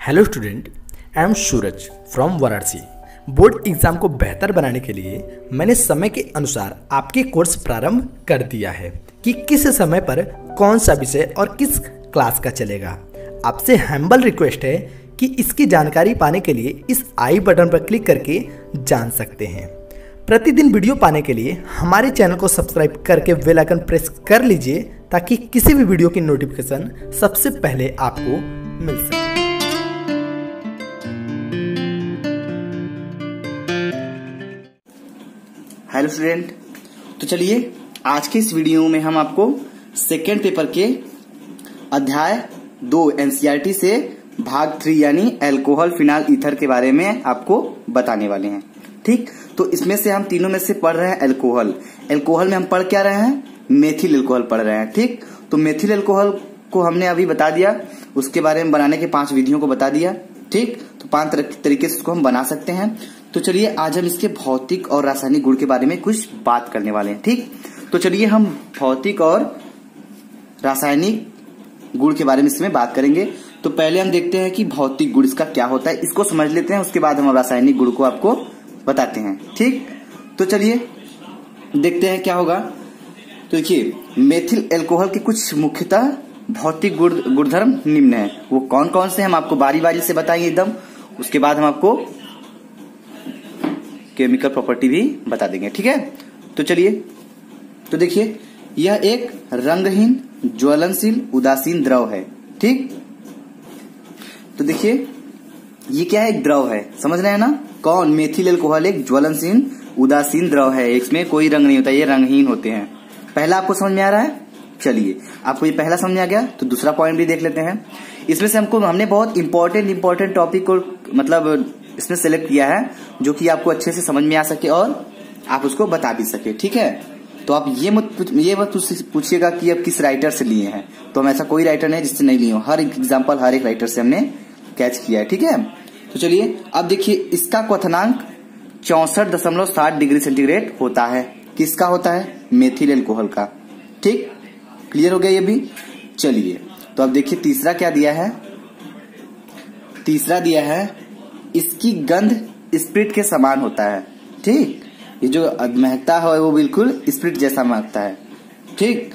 Hello student, I am Suraj from Varanasi. Board exam को बेहतर बनाने के लिए मैंने समय के अनुसार आपके कोर्स प्रारंभ कर दिया है कि किस समय पर कौन सा विषय और किस क्लास का चलेगा। आपसे हम्बल रिक्वेस्ट है कि इसकी जानकारी पाने के लिए इस आई बटन पर क्लिक करके जान सकते हैं। प्रतिदिन वीडियो पाने के लिए हमारे चैनल को सब्सक्राइब करके बेल आइकन प्रेस कर लीजिए ताकि किसी भी वीडियो की नोटिफिकेशन सबसे पहले आपको मिल सके। हेलो स्टूडेंट, तो चलिए आज के इस वीडियो में हम आपको सेकेंड पेपर के अध्याय 2 एनसीईआरटी से भाग 3 यानी अल्कोहल फिनाल ईथर के बारे में आपको बताने वाले हैं। ठीक, तो इसमें से हम तीनों में से पढ़ रहे हैं अल्कोहल। अल्कोहल में हम पढ़ क्या रहे हैं? मेथिल अल्कोहल पढ़ रहे हैं। ठीक, तो मेथिल अल्कोहल को हमने अभी बता दिया, उसके बारे में बनाने के 5 विधियों को बता दिया। ठीक, तो 5 तरीके से इसको हम बना सकते हैं। तो चलिए आज हम इसके भौतिक और रासायनिक गुण के बारे में कुछ बात करने वाले हैं। ठीक, तो चलिए हम भौतिक और रासायनिक गुण के बारे में इसमें बात करेंगे। तो पहले हम देखते हैं कि भौतिक गुण इसका क्या होता है, इसको समझ लेते हैं, उसके बाद हम रासायनिक गुण को आपको बताते हैं। ठीक, तो चलिए देखते हैं क्या होगा। तो देखिए, मेथिल अल्कोहल के कुछ मुख्यतः भौतिक गुणधर्म निम्न है। वो कौन कौन से हम आपको बारी बारी से बताएंगे एकदम, उसके बाद हम आपको केमिकल प्रॉपर्टी भी बता देंगे। ठीक है, तो चलिए, तो देखिए यह एक रंगहीन ज्वलनशील उदासीन द्रव है। ठीक, तो देखिए ये क्या है? एक द्रव है, समझ रहे हैं ना? कौन? मेथिल अल्कोहल एक ज्वलनशील उदासीन द्रव है, इसमें कोई रंग नहीं होता, ये रंगहीन होते हैं। पहला आपको समझ में आ रहा है? चलिए, आपको ये पहला समझ में आ गया तो दूसरा पॉइंट भी देख लेते हैं। इसमें से हमने बहुत इंपॉर्टेंट टॉपिक को मतलब इसमें सेलेक्ट किया है जो कि आपको अच्छे से समझ में आ सके और आप उसको बता भी सके। ठीक है, तो आप ये मत पूछिएगा कि आप किस राइटर से लिए हैं। तो हम ऐसा कोई राइटर नहीं जिससे नहीं लिए हो, हर एक एग्जाम्पल हर एक राइटर से हमने कैच किया है। ठीक है, तो चलिए अब देखिए इसका क्वथनांक 64.60 डिग्री सेंटीग्रेड होता है। किसका होता है? मेथिल अल्कोहल का। ठीक, क्लियर हो गया ये भी? चलिए, तो अब देखिए तीसरा क्या दिया है? तीसरा दिया है इसकी गंध स्प्रिट के समान होता है। ठीक, ये जो महकता है वो बिल्कुल स्प्रिट जैसा महकता है। ठीक,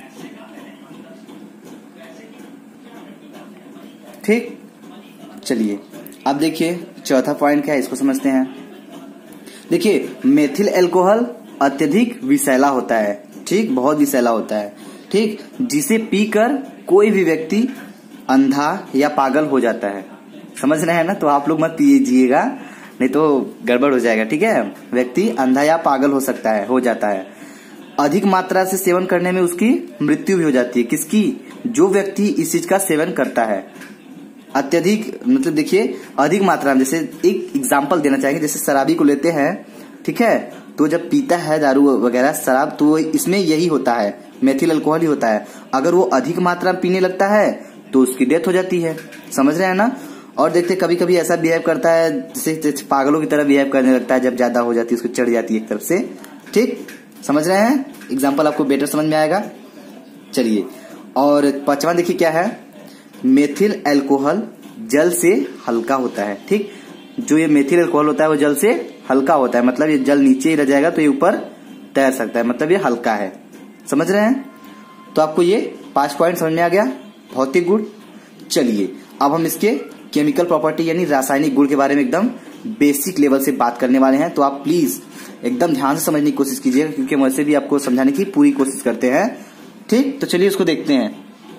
ठीक, चलिए अब देखिए चौथा पॉइंट क्या है, इसको समझते हैं। देखिए मेथिल अल्कोहल अत्यधिक विषैला होता है। ठीक, बहुत विषैला होता है। ठीक, जिसे पीकर कोई भी व्यक्ति अंधा या पागल हो जाता है। समझ रहे हैं ना? तो आप लोग मत पीजिएगा, नहीं तो गड़बड़ हो जाएगा। ठीक है, व्यक्ति अंधा या पागल हो जाता है। अधिक मात्रा से सेवन करने में उसकी मृत्यु भी हो जाती है। किसकी? जो व्यक्ति इस चीज का सेवन करता है। अत्यधिक मतलब देखिए अधिक मात्रा में, जैसे एक एग्जाम्पल देना चाहेंगे, जैसे शराबी को लेते हैं। ठीक है, तो जब पीता है दारू वगैरह शराब, तो इसमें यही होता है, मेथिल अल्कोहल ही होता है। अगर वो अधिक मात्रा में पीने लगता है तो उसकी डेथ हो जाती है। समझ रहे हैं ना? और देखते कभी कभी ऐसा बिहेव करता है जैसे पागलों की तरह बिहेव करने लगता है, जब ज्यादा हो जाती है उसको चढ़ जाती है एक तरफ से। ठीक, समझ रहे हैं? एग्जाम्पल आपको बेटर समझ में आएगा। चलिए, और 5वां देखिए क्या है? मेथिल अल्कोहल जल से हल्का होता है। ठीक, जो ये मेथिल अल्कोहल होता है वो जल से हल्का होता है, मतलब ये जल नीचे ही रह जाएगा तो ये ऊपर तैर सकता है, मतलब ये हल्का है। समझ रहे हैं? तो आपको ये 5 पॉइंट समझ में आ गया, भौतिक गुण। चलिए अब हम इसके केमिकल प्रॉपर्टी यानी रासायनिक गुण के बारे में एकदम बेसिक लेवल से बात करने वाले हैं। तो आप प्लीज एकदम ध्यान से समझने की कोशिश कीजिएगा, क्योंकि हम वैसे भी आपको समझाने की पूरी कोशिश करते हैं। ठीक, तो चलिए उसको देखते हैं।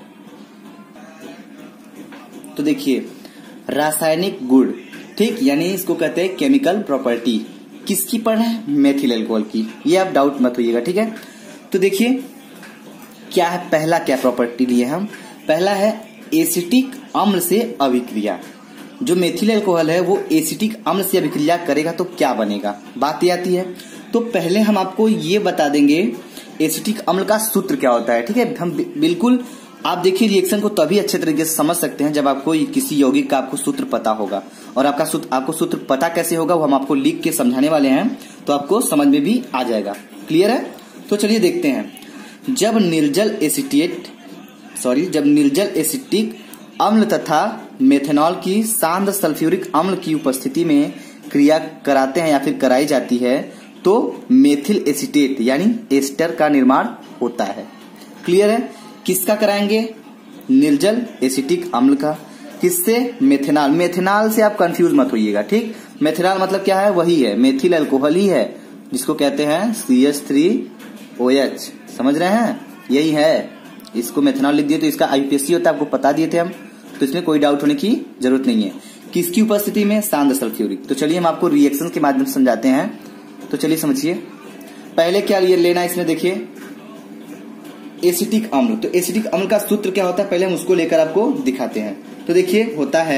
तो देखिए रासायनिक गुण, ठीक, यानी इसको कहते हैं केमिकल प्रॉपर्टी। किसकी पढ़ है? मेथिल अल्कोहल की। ये आप डाउट मत होइएगा। ठीक है, तो देखिए क्या है, पहला क्या प्रॉपर्टी लिए हम? पहला है एसिटिक अम्ल से अभिक्रिया। जो मेथिल अल्कोहल है वो एसिटिक अम्ल से अभिक्रिया करेगा तो क्या बनेगा, बात ये आती है। तो पहले हम आपको ये बता देंगे एसिटिक अम्ल का सूत्र क्या होता है। ठीक है, हम बिल्कुल आप देखिए रिएक्शन को तभी अच्छे तरीके से समझ सकते हैं जब आपको किसी यौगिक का आपको सूत्र पता होगा। और आपको सूत्र पता कैसे होगा वो हम आपको लिख के समझाने वाले हैं, तो आपको समझ में भी आ जाएगा। क्लियर है? तो चलिए देखते हैं। जब निर्जल एसिटिक अम्ल तथा मेथेनॉल की सांद्र सल्फ्यूरिक अम्ल की उपस्थिति में क्रिया कराते हैं या फिर कराई जाती है तो मेथिल एसीटेट यानी एस्टर का निर्माण होता है। क्लियर है? किसका कराएंगे? निर्जल एसिटिक अम्ल का। किससे? मेथेनॉल। मेथेनॉल से आप कंफ्यूज मत होइएगा, ठीक। मेथेनॉल मतलब क्या है? वही है, मेथिल अल्कोहल ही है, जिसको कहते हैं CH3OH। समझ रहे हैं? यही है। इसको मेथेनॉल लिख दिए तो इसका IUPAC होता है, आपको बता दिए थे हम, तो इसमें कोई डाउट होने की जरूरत नहीं है। किसकी उपस्थिति में? सांद्र सल्फ्यूरिक। तो चलिए हम आपको रिएक्शन के माध्यम से समझाते हैं। तो चलिए समझिए। पहले क्या लेना इसमें, देखिए एसिटिक अम्ल। तो एसिटिक अम्ल का सूत्र क्या होता है पहले हम उसको लेकर आपको दिखाते हैं। तो देखिए होता है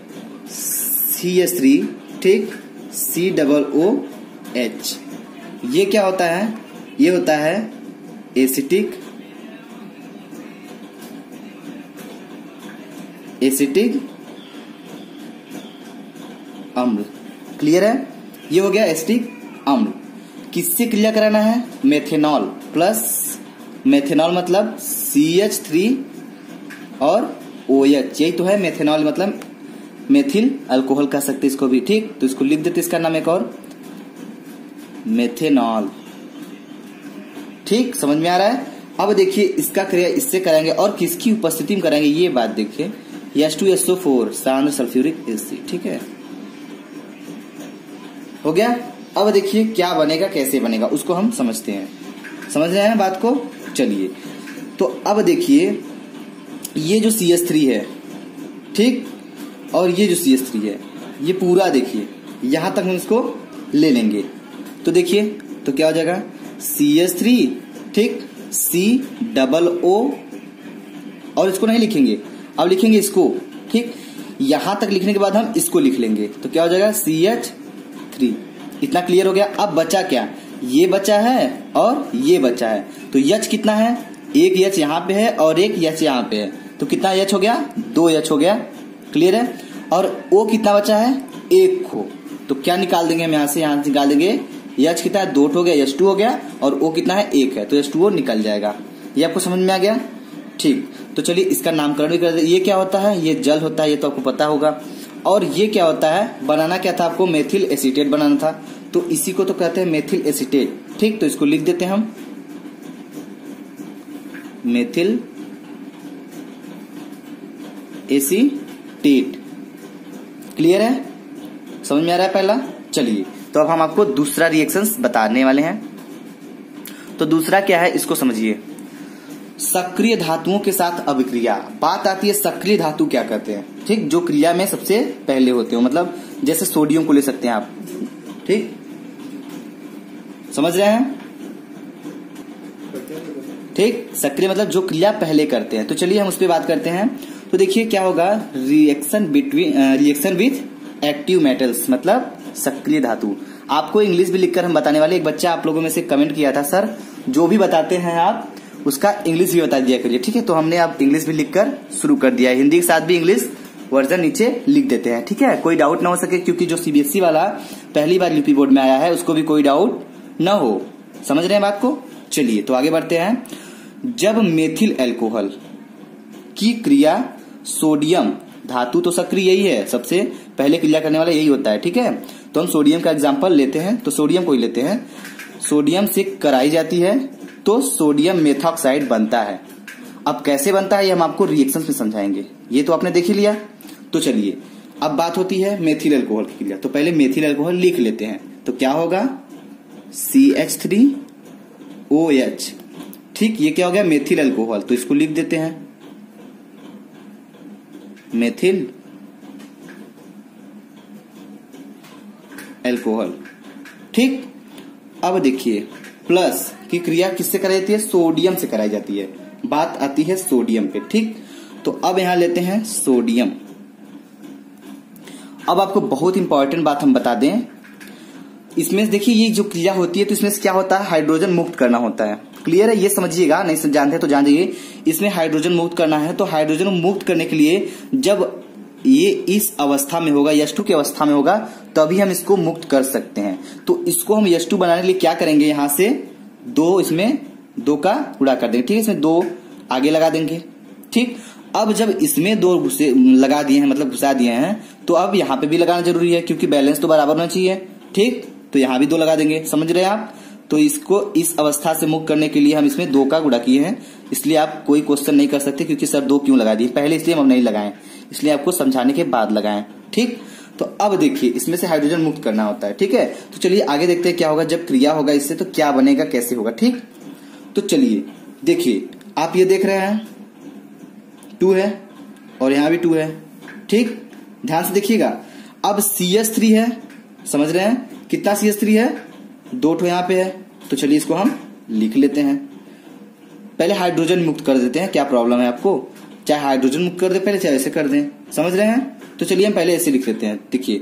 CH3, ठीक, COOH। ये क्या होता है? ये होता है एसिटिक अम्ल। क्लियर है? ये हो गया एसिटिक अम्ल। किससे क्रिया कराना है? मेथेनॉल प्लस, मेथेनॉल मतलब CH3 और OH, यही तो है मेथेनॉल, मतलब मेथिल अल्कोहल कह सकते इसको भी, ठीक। तो इसको लिख देते, इसका नाम एक और मेथेनॉल, ठीक। समझ में आ रहा है? अब देखिए इसका क्रिया इससे कराएंगे और किसकी उपस्थिति में कराएंगे ये बात देखिए, H2SO4 सांद्र सल्फ्यूरिक एसिड, ठीक है, हो गया। अब देखिए क्या बनेगा, कैसे बनेगा, उसको हम समझते हैं। समझ रहे हैं बात को? चलिए तो अब देखिए ये जो CH3 है, ठीक, और ये जो CH3 है, ये पूरा देखिए यहां तक हम इसको ले लेंगे तो देखिए तो क्या हो जाएगा CH3, ठीक, COO, और इसको नहीं लिखेंगे, अब लिखेंगे इसको, ठीक। यहां तक लिखने के बाद हम इसको लिख लेंगे तो क्या हो जाएगा CH3। इतना क्लियर हो गया। अब बचा क्या? ये बचा है और ये बचा है। तो H कितना है? एक H यहाँ पे है और एक H यहाँ पे है, तो कितना H हो गया? 2 H हो गया। क्लियर है? और O कितना बचा है? 1 को। तो क्या निकाल देंगे हम यहाँ से निकाल देंगे, H कितना है? 2 हो गया, H2 हो गया, और O कितना है? 1 है, तो H2O निकल जाएगा। ये आपको समझ में आ गया? ठीक। तो चलिए इसका नामकरण भी कर दे। ये क्या होता है? ये जल होता है, ये तो आपको पता होगा। और ये क्या होता है? बनाना क्या था आपको? मेथिल एसीटेट बनाना था, तो इसी को तो कहते हैं मेथिल एसीटेट, ठीक। तो इसको लिख देते हैं हम मेथिल एसीटेट। क्लियर है? समझ में आ रहा है पहला? चलिए तो अब हम आपको दूसरा रिएक्शंस बताने वाले हैं। तो दूसरा क्या है इसको समझिए, सक्रिय धातुओं के साथ अभिक्रिया। बात आती है सक्रिय धातु क्या कहते हैं, ठीक, जो क्रिया में सबसे पहले होते हो, मतलब जैसे सोडियम को ले सकते हैं आप, ठीक, समझ रहे हैं, ठीक। सक्रिय मतलब जो क्रिया पहले करते हैं। तो चलिए हम उस पर बात करते हैं। तो देखिए क्या होगा, रिएक्शन विथ एक्टिव मेटल्स, मतलब सक्रिय धातु। आपको इंग्लिश भी लिखकर हम बताने वाले। एक बच्चा आप लोगों में से कमेंट किया था, सर जो भी बताते हैं आप उसका इंग्लिश भी बता दिया करिए, ठीक है। तो हमने अब इंग्लिश भी लिखकर शुरू कर दिया है, हिंदी के साथ भी इंग्लिश वर्जन नीचे लिख देते हैं, ठीक है, कोई डाउट ना हो सके, क्योंकि जो CBSE वाला पहली बार यूपी बोर्ड में आया है उसको भी कोई डाउट ना हो। समझ रहे हैं बात को? चलिए तो आगे बढ़ते हैं। जब मेथिल अल्कोहल की क्रिया सोडियम धातु, तो सक्रिय यही है, सबसे पहले क्रिया करने वाला यही होता है, ठीक है। तो हम सोडियम का एग्जाम्पल लेते हैं, तो सोडियम को ही लेते हैं। सोडियम से कराई जाती है तो सोडियम मेथॉक्साइड बनता है। अब कैसे बनता है ये हम आपको रिएक्शंस में समझाएंगे, ये तो आपने देख ही लिया। तो चलिए अब बात होती है मेथिल अल्कोहल की क्रिया। तो पहले मेथिल अल्कोहल लिख लेते हैं, तो क्या होगा CH3OH, ठीक। ये क्या हो गया? मेथिल अल्कोहल, तो इसको लिख देते हैं मेथिल अल्कोहल, ठीक। अब देखिए प्लस की क्रिया किससे कराई जाती है? सोडियम से कराई जाती है। बात आती है सोडियम पे, ठीक। तो अब यहां लेते हैं सोडियम। अब आपको बहुत इंपॉर्टेंट बात हम बता दें, इसमें देखिए ये जो क्रिया होती है तो इसमें क्या होता है? हाइड्रोजन मुक्त करना होता है। क्लियर है? ये समझिएगा, नहीं जानते तो जान जाइए। इसमें हाइड्रोजन मुक्त करना है, तो हाइड्रोजन मुक्त करने के लिए जब ये इस अवस्था में होगा, H2 की अवस्था में होगा, तभी हम इसको मुक्त कर सकते हैं। तो इसको हम H2 बनाने के लिए क्या करेंगे, यहां से 2 इसमें 2 का गुणा कर देंगे, ठीक है, इसमें 2 आगे लगा देंगे, ठीक। अब जब इसमें दो लगा दिए हैं, मतलब घुसा दिए हैं, तो अब यहाँ पे भी लगाना जरूरी है क्योंकि बैलेंस तो बराबर होना चाहिए। ठीक, तो यहाँ भी 2 लगा देंगे, समझ रहे हैं आप। तो इसको इस अवस्था से मुक्त करने के लिए हम इसमें 2 का गुणा किए हैं, इसलिए आप कोई क्वेश्चन नहीं कर सकते क्योंकि सर 2 क्यों लगा दिए पहले, इसलिए हम नहीं लगाएं, इसलिए आपको समझाने के बाद लगाएं। ठीक, तो अब देखिए इसमें से हाइड्रोजन मुक्त करना होता है। ठीक है, तो चलिए आगे देखते हैं क्या होगा जब क्रिया होगा इससे, तो क्या बनेगा, कैसे होगा। ठीक, तो चलिए देखिए, आप ये देख रहे हैं 2 है और यहां भी 2 है। ठीक, ध्यान से देखिएगा। अब CH3 है, समझ रहे हैं, कितना CH3 है, 2 ठो यहां पे है। तो चलिए इसको हम लिख लेते हैं। पहले हाइड्रोजन मुक्त कर देते हैं, क्या प्रॉब्लम है आपको, चाहे हाइड्रोजन मुक्त कर दे पहले, चाहे ऐसे कर दें, समझ रहे हैं। तो चलिए हम पहले ऐसे लिख लेते हैं। देखिए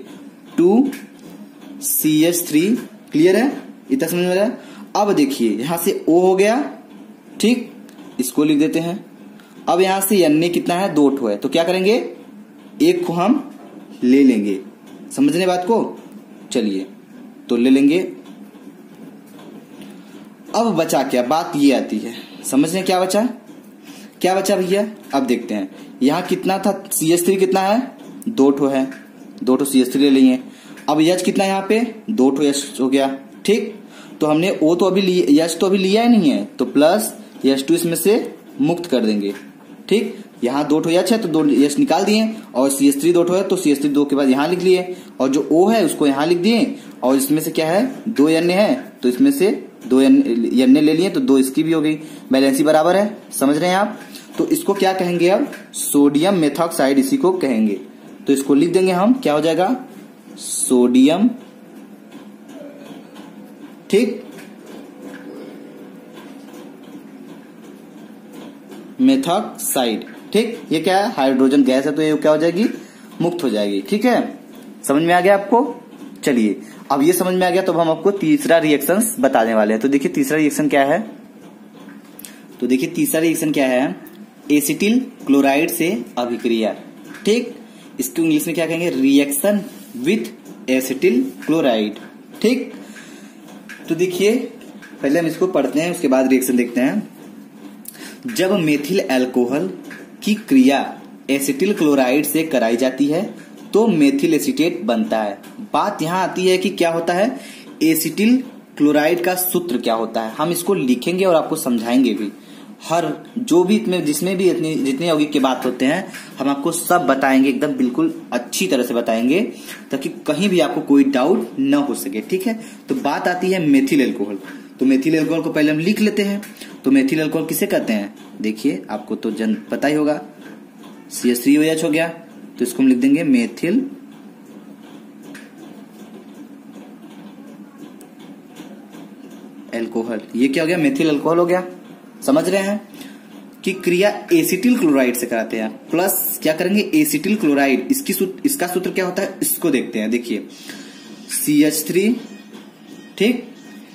2CH3, क्लियर है, इतना समझ में आ रहा है। अब देखिए यहां से O हो गया, ठीक, इसको लिख देते हैं। अब यहां से Na कितना है, 2 ठो है, तो क्या करेंगे, 1 को हम ले लेंगे, समझ रहे बात को। चलिए तो ले लेंगे। अब बचा क्या, बात ये आती है, समझ रहे क्या बचा, क्या बचा भैया। अब देखते हैं यहां कितना था, CH3 कितना है, 2 ठो है, 2 ठो CH3 ले लिए। अब H कितना है यहाँ पे, 2 ठो H हो गया। ठीक, तो हमने O तो अभी लिया, H तो अभी लिया ही नहीं है, तो प्लस H2 इसमें से मुक्त कर देंगे। ठीक, यहाँ 2 ठो H है तो 2 H निकाल दिए, और CH3 2 ठो है तो CH3 2 के बाद यहाँ लिख लिए, और जो O है उसको यहाँ लिख दिए, और इसमें से क्या है, 2 Na है तो इसमें से 2 Na ले लिए, तो 2 इसकी भी हो गई, बैलेंस ही बराबर है, समझ रहे हैं आप। तो इसको क्या कहेंगे, अब सोडियम मेथॉक्साइड इसी को कहेंगे। तो इसको लिख देंगे हम, क्या हो जाएगा, सोडियम, ठीक, मेथॉक्साइड। ठीक, ये क्या है, हाइड्रोजन गैस है तो ये क्या हो जाएगी, मुक्त हो जाएगी। ठीक है, समझ में आ गया आपको। चलिए अब ये समझ में आ गया, तो अब हम आपको तीसरा रिएक्शन बताने वाले हैं। तो देखिए तीसरा रिएक्शन क्या है, तो देखिए तीसरा रिएक्शन क्या है, एसिटिल क्लोराइड से अभिक्रिया। ठीक, इसको इंग्लिश में क्या कहेंगे, रिएक्शन विथ एसिटिल क्लोराइड। ठीक, तो देखिए पहले हम इसको पढ़ते हैं, उसके बाद रिएक्शन देखते हैं। जब मेथिल अल्कोहल की क्रिया एसिटिल क्लोराइड से कराई जाती है तो मेथिल एसीटेट बनता है। बात यहां आती है कि क्या होता है, एसिटिल क्लोराइड का सूत्र क्या होता है, हम इसको लिखेंगे और आपको समझाएंगे भी। हर जो भी जिसमें भी जितने यौगिक की बात होते हैं हम आपको सब बताएंगे, एकदम बिल्कुल अच्छी तरह से बताएंगे, ताकि कहीं भी आपको कोई डाउट न हो सके। ठीक है, तो बात आती है मेथिल अल्कोहल। तो मेथिल अल्कोहल को पहले हम लिख लेते हैं। तो मेथिल अल्कोहल किसे कहते हैं, देखिए आपको तो पता ही होगा, CH3OH हो गया, तो इसको हम लिख देंगे मेथिल अल्कोहल। ये क्या हो गया, मेथिल अल्कोहल हो गया। समझ रहे हैं कि क्रिया एसिटिल क्लोराइड से कराते हैं, प्लस क्या करेंगे, एसिटिल क्लोराइड, इसका सूत्र क्या होता है, इसको देखते हैं। देखिए CH3, ठीक,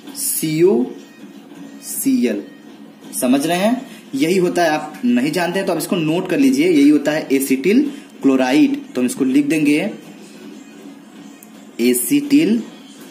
COCl, समझ रहे हैं, यही होता है। आप नहीं जानते हैं तो आप इसको नोट कर लीजिए, यही होता है एसिटिल क्लोराइड। तो हम इसको लिख देंगे एसिटिल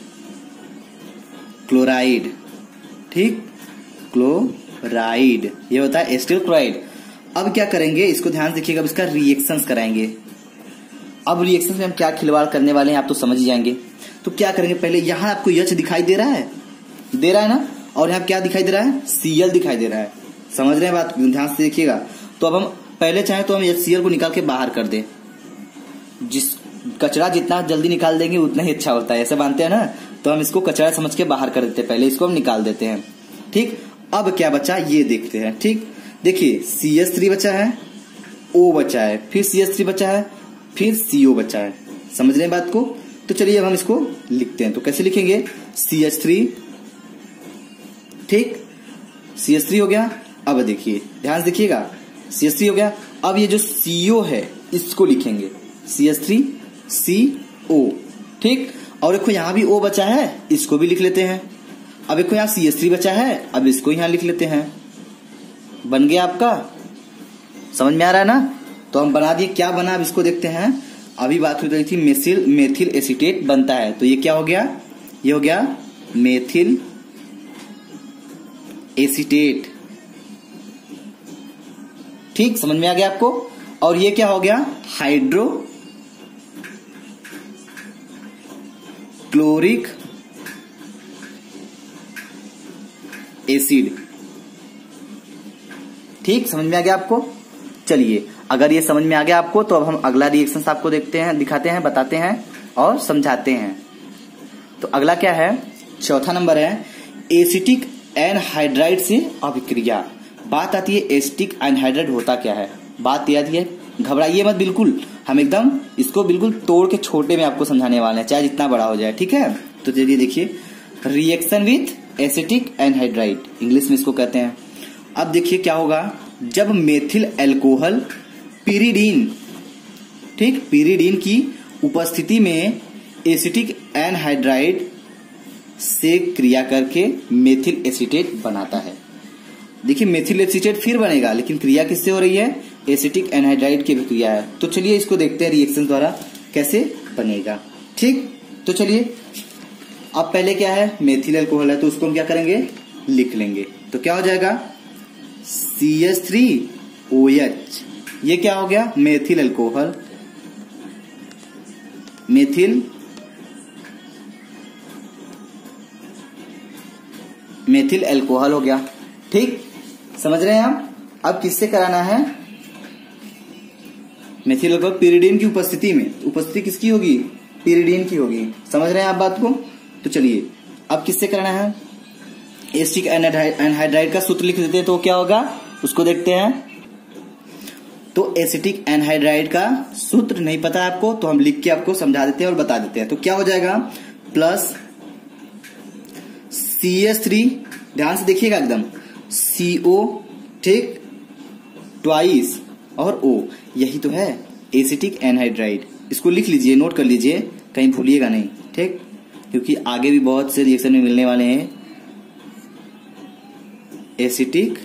क्लोराइड, ठीक, क्लोराइड, ये होता है एसिटिल क्लोराइड। अब क्या करेंगे, इसको ध्यान से देखिएगा, अब इसका रिएक्शंस कराएंगे। अब रिएक्शंस में हम क्या खिलवाड़ करने वाले हैं आप तो समझ ही जाएंगे। तो क्या करेंगे, पहले यहां आपको H दिखाई दे रहा है, ना, और यहाँ क्या दिखाई दे रहा है, Cl दिखाई दे रहा है, समझ रहे हैं बात, ध्यान से देखिएगा। तो अब हम पहले चाहे तो हम HCl को निकाल के बाहर कर दें, जिस कचरा जितना जल्दी निकाल देंगे उतना ही अच्छा होता है, ऐसे मानते हैं ना। तो हम इसको कचरा समझ के बाहर कर देते हैं, पहले इसको हम निकाल देते हैं। ठीक, अब क्या बचा ये देखते हैं। ठीक, देखिए CH3 बचा है, O बचा है, फिर CH3 बचा है, फिर CO बचा है, समझ रहे हैं बात को। तो चलिए अब हम इसको लिखते हैं। तो कैसे लिखेंगे, CH3, ठीक, CH3 हो गया। अब देखिए ध्यान से देखिएगा, CH3 हो गया। अब ये जो CO है इसको लिखेंगे CH3CO, ठीक, और देखो यहां भी O बचा है, इसको भी लिख लेते हैं। अब देखो यहां CH3 बचा है, अब इसको यहां लिख लेते हैं, बन गया आपका, समझ में आ रहा है ना। तो हम बना दिए, क्या बना अब इसको देखते हैं। अभी बात हो रही थी मेथिल एसीटेट बनता है, तो ये क्या हो गया, ये हो गया मेथिल एसीटेट। ठीक, समझ में आ गया आपको। और ये क्या हो गया, हाइड्रो क्लोरिक एसिड। ठीक, समझ में आ गया आपको। चलिए, अगर ये समझ में आ गया आपको तो अब हम अगला रिएक्शन आपको देखते हैं, दिखाते हैं, बताते हैं और समझाते हैं। तो अगला क्या है, चौथा नंबर है एसिटिक एनहाइड्राइड से अभिक्रिया। बात आती है एसिटिक एनहाइड्राइड होता क्या है, बात याद है, घबराइए मत बिल्कुल, हम एकदम इसको बिल्कुल तोड़ के छोटे में आपको समझाने वाले हैं, चाहे जितना बड़ा हो जाए। ठीक है, तो चलिए देखिए, reaction with acetic anhydride, English में इसको कहते हैं। अब देखिए क्या होगा, जब मेथिल एल्कोहल पिरिडीन, ठीक, पिरिडीन की उपस्थिति में एसिटिक एनहाइड्राइड से क्रिया करके मेथिल एसीटेट बनाता है। देखिए मेथिल एसीटेट फिर बनेगा, लेकिन क्रिया किससे हो रही है, एसिटिक एनहाइड्राइड की भी क्रिया है। तो चलिए इसको देखते हैं रिएक्शन द्वारा कैसे बनेगा। ठीक, तो चलिए, अब पहले क्या है, मेथिल एल्कोहल है तो उसको हम क्या करेंगे, लिख लेंगे। तो क्या हो जाएगा, CH3OH, ये क्या हो गया, मेथिल एल्कोहल, मेथिल एल्कोहल हो गया। ठीक, समझ रहे हैं आप। अब किससे कराना है, मेथिल एल्कोहल पिरिडीन की उपस्थिति में, उपस्थिति किसकी होगी, पिरिडीन की होगी। समझ रहे हैं आप बात को। तो चलिए अब किससे कराना है, एसिटिक एनहाइड्राइड का सूत्र लिख देते हैं, तो क्या होगा उसको देखते हैं। तो एसिटिक एनहाइड्राइड का सूत्र नहीं पता है आपको, तो हम लिख के आपको समझा देते हैं और बता देते हैं। तो क्या हो जाएगा, प्लस CH3, ध्यान से देखिएगा एकदम, CO, ठीक, ट्वाइस और O, यही तो है एसिटिक एनहाइड्राइड। इसको लिख लीजिए, नोट कर लीजिए, कहीं भूलिएगा नहीं। ठीक, क्योंकि आगे भी बहुत से रिएक्शन में मिलने वाले हैं एसिटिक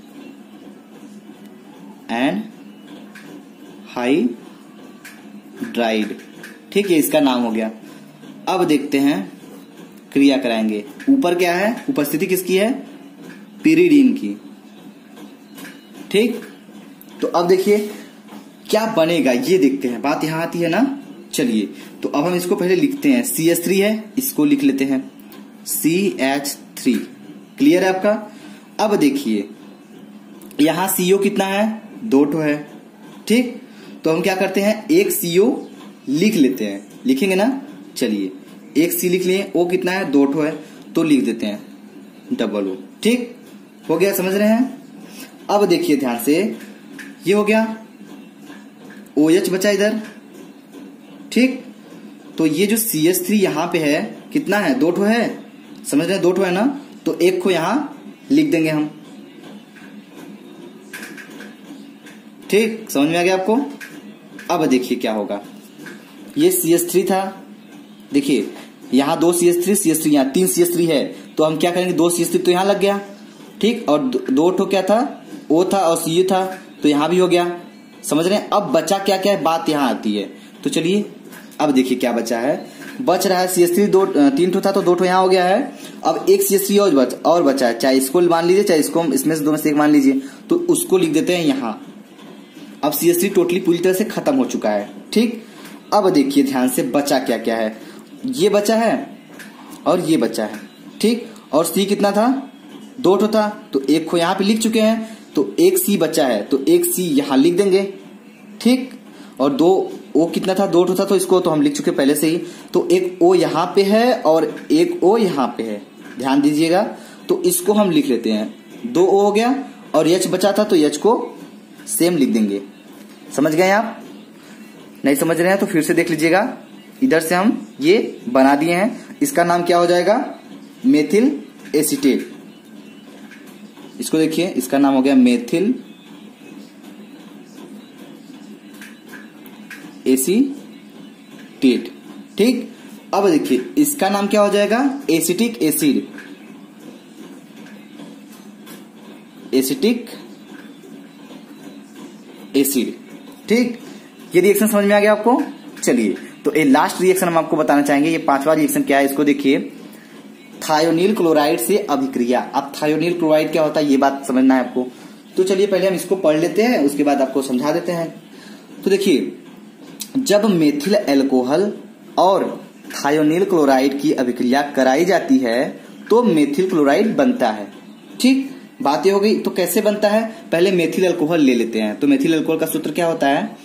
एनहाइड्राइड। ठीक है, इसका नाम हो गया। अब देखते हैं, क्रिया कराएंगे। ऊपर क्या है, उपस्थिति किसकी है, पिरिडीन की। ठीक, तो अब देखिए क्या बनेगा, ये देखते हैं, बात यहां आती है ना। चलिए, तो अब हम इसको पहले लिखते हैं, CH3 है, इसको लिख लेते हैं CH3। क्लियर है आपका। अब देखिए यहां CO कितना है, 2 ठो है। ठीक, तो हम क्या करते हैं, एक CO लिख लेते हैं, लिखेंगे ना। चलिए, एक C लिख लिए, O कितना है, 2 ठो है, तो लिख देते हैं डबल O। ठीक, हो गया, समझ रहे हैं। अब देखिए ध्यान से, ये हो गया, OH बचा इधर। ठीक, तो ये जो CH3 यहां पे है कितना है, 2 ठो है, समझ रहे हैं, 2 ठो है ना, तो एक को यहां लिख देंगे हम। ठीक, समझ में आ गया आपको। अब देखिए क्या होगा, ये CH3 था, देखिए यहां 2 CH3 यहां 3 CH3 है, तो हम क्या करेंगे, 2 CH3 तो यहां लग गया। ठीक, और 2 ठो क्या था, O था और CU था, तो यहां भी हो गया। समझ रहे हैं। अब बचा क्या क्या है, बात यहां आती है। तो चलिए अब देखिए क्या बचा है, बच रहा है CH3 3 ठो था, तो 2 ठो यहां हो गया है। अब एक CH3 और बचा है, चाहे इसको मान लीजिए, चाहे इसको, इसमें से 2 में से एक मान लीजिए, तो उसको लिख देते हैं यहां। अब CH3 टोटली पूरी तरह से खत्म हो चुका है। ठीक, अब देखिए ध्यान से, बचा क्या क्या है, ये बचा है और ये बचा है। ठीक, और C कितना था, 2 ठो था, तो एक को यहां पे लिख चुके हैं, तो एक C बचा है, तो एक C यहां लिख देंगे। ठीक, और 2 O कितना था, 2 ठो था, तो इसको तो हम लिख चुके पहले से ही, तो एक O यहां पे है और एक O यहां पे है, ध्यान दीजिएगा। तो इसको हम लिख लेते हैं, 2 O हो गया, और H बचा था, तो H को सेम लिख देंगे। समझ गए आप, नहीं समझ रहे हैं तो फिर से देख लीजिएगा। इधर से हम ये बना दिए हैं, इसका नाम क्या हो जाएगा, मेथिल एसीटेट। इसको देखिए, इसका नाम हो गया मेथिल एसीटेट। ठीक, अब देखिए इसका नाम क्या हो जाएगा, एसिटिक एसिड, एसिटिक एसिड। ठीक, ये रिएक्शन समझ में आ गया आपको। चलिए, तो ये लास्ट रिएक्शन हम आपको बताना चाहेंगे, ये 5वां रिएक्शन क्या है, इसको देखिए, थायोनील क्लोराइड से अभिक्रिया। अब थायोनील क्लोराइड क्या होता है, ये बात समझना है आपको। तो चलिए पहले हम इसको पढ़ लेते हैं, उसके बाद आपको समझा देते हैं। तो देखिए, जब मेथिल एल्कोहल और थायोनील क्लोराइड की अभिक्रिया कराई जाती है तो मेथिल क्लोराइड बनता है। ठीक, बात ये हो गई। तो कैसे बनता है, पहले मेथिल एल्कोहल ले लेते हैं। तो मेथिल एल्कोहल का सूत्र क्या होता है,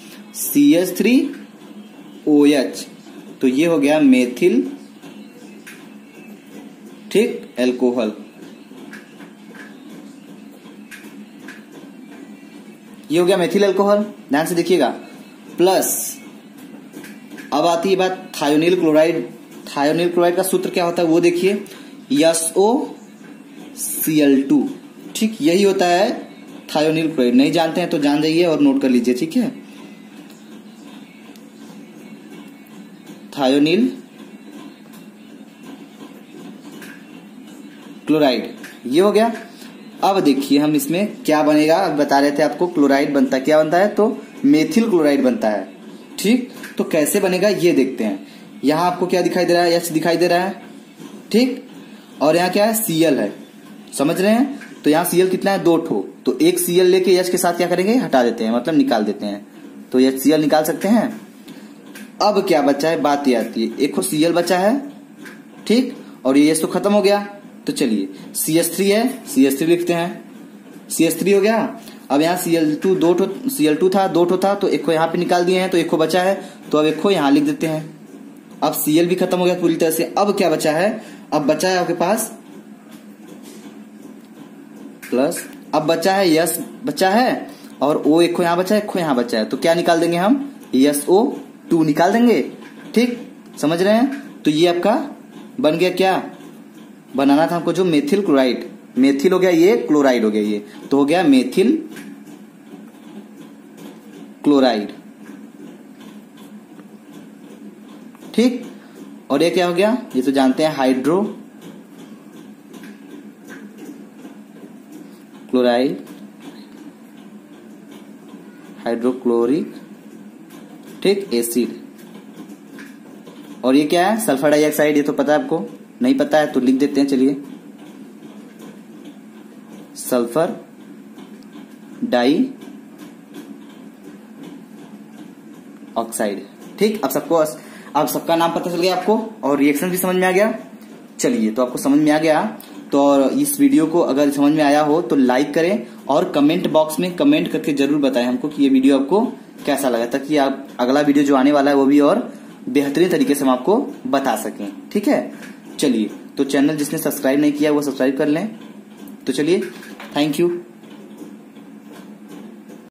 CH3OH। तो ये हो गया मेथिल, ठीक, एल्कोहल। ये हो गया मेथिल एल्कोहल, ध्यान से देखिएगा। प्लस अब आती है बात थायोनील क्लोराइड। थायोनील क्लोराइड का सूत्र क्या होता है वो देखिए, SOCl2। ठीक, यही होता है थायोनील क्लोराइड। नहीं जानते हैं तो जान जाइए और नोट कर लीजिए, ठीक है। थायोनील क्लोराइड ये हो गया। अब देखिए हम इसमें क्या बनेगा, बता रहे थे आपको क्लोराइड बनता है, क्या बनता है, तो मेथिल क्लोराइड बनता है। ठीक, तो कैसे बनेगा ये देखते हैं। यहां आपको क्या दिखाई दे रहा है, H दिखाई दे रहा है, ठीक, और यहाँ क्या है, Cl है, समझ रहे हैं। तो यहाँ Cl कितना है, 2 ठो। तो एक Cl लेके H के साथ क्या करेंगे, हटा देते हैं, मतलब निकाल देते हैं। तो HCl निकाल सकते हैं। अब क्या बचा है, बात ये आती है, एक Cl बचा है, ठीक, और ये H तो खत्म हो गया। तो चलिए CH3 है, CH3 लिखते हैं, CH3 हो गया। अब यहाँ Cl2 था, 2 ठो था, तो एक को यहाँ पे निकाल दिए हैं, तो एक को बचा है, तो अब एक को यहाँ लिख देते हैं। अब Cl भी खत्म हो गया पूरी तरह से। अब क्या बचा है, अब बचा है आपके पास प्लस, अब बचा है यस बचा है, और O एक को यहाँ बचा है, एक को यहाँ बचा है। तो क्या निकाल देंगे हम, SO2 निकाल देंगे। ठीक, समझ रहे हैं। तो ये आपका बन गया, क्या बनाना था हमको, जो मेथिल क्लोराइड। मेथिल हो गया ये, क्लोराइड हो गया ये, तो हो गया मेथिल क्लोराइड। ठीक, और ये क्या हो गया, ये तो जानते हैं हाइड्रो क्लोराइड, हाइड्रोक्लोरिक, ठीक, एसिड। और ये क्या है, सल्फर डाइऑक्साइड। ये तो पता है आपको, नहीं पता है तो लिख देते हैं, चलिए, सल्फर डाई ऑक्साइड। ठीक, अब सबका नाम पता चल गया आपको, और रिएक्शन भी समझ में आ गया। चलिए, तो आपको समझ में आ गया। तो इस वीडियो को अगर समझ में आया हो तो लाइक करें, और कमेंट बॉक्स में कमेंट करके जरूर बताएं हमको कि ये वीडियो आपको कैसा लगा, ताकि आप अगला वीडियो जो आने वाला है वो भी और बेहतरीन तरीके से हम आपको बता सकें। ठीक है, चलिए, तो चैनल जिसने सब्सक्राइब नहीं किया वो सब्सक्राइब कर लें। तो चलिए, थैंक यू।